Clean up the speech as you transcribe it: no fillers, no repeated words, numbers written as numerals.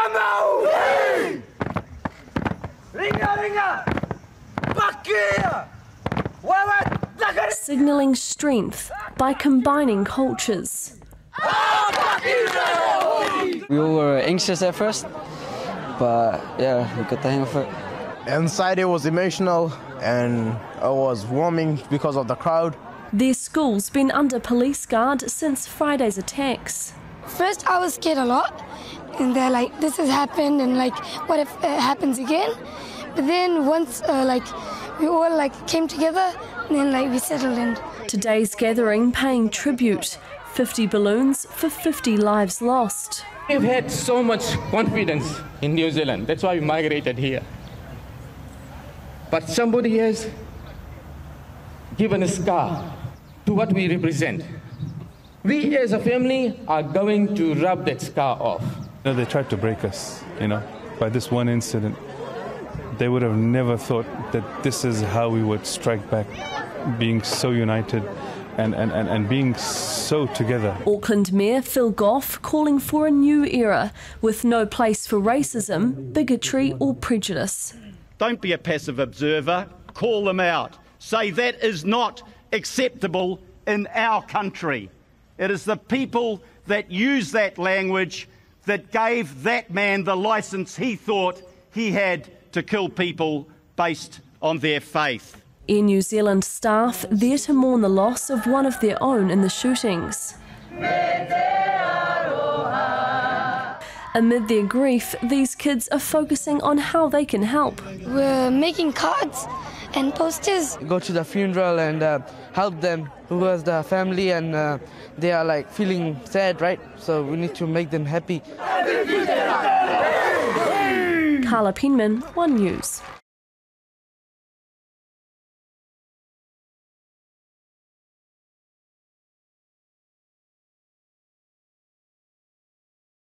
Signalling strength by combining cultures. We all were anxious at first, but yeah, we got the hang of it. Inside it was emotional and it was warming because of the crowd. Their school's been under police guard since Friday's attacks. First I was scared a lot, and they're like, this has happened, and like, what if it happens again? But then once we all came together, and then we settled in. Today's gathering paying tribute, 50 balloons for 50 lives lost. We've had so much confidence in New Zealand, that's why we migrated here. But somebody has given a scar to what we represent. We as a family are going to rub that scar off. They tried to break us, by this one incident. They would have never thought that this is how we would strike back, being so united and being so together. Auckland Mayor Phil Goff calling for a new era with no place for racism, bigotry or prejudice. Don't be a passive observer, call them out. Say that is not acceptable in our country. It is the people that use that language that gave that man the licence he thought he had to kill people based on their faith. Air New Zealand staff there to mourn the loss of one of their own in the shootings. Amid their grief, these kids are focusing on how they can help. We're making cards and posters. Go to the funeral and help them, who was the family, and they are feeling sad, right? So we need to make them happy. Carla Penman, One News.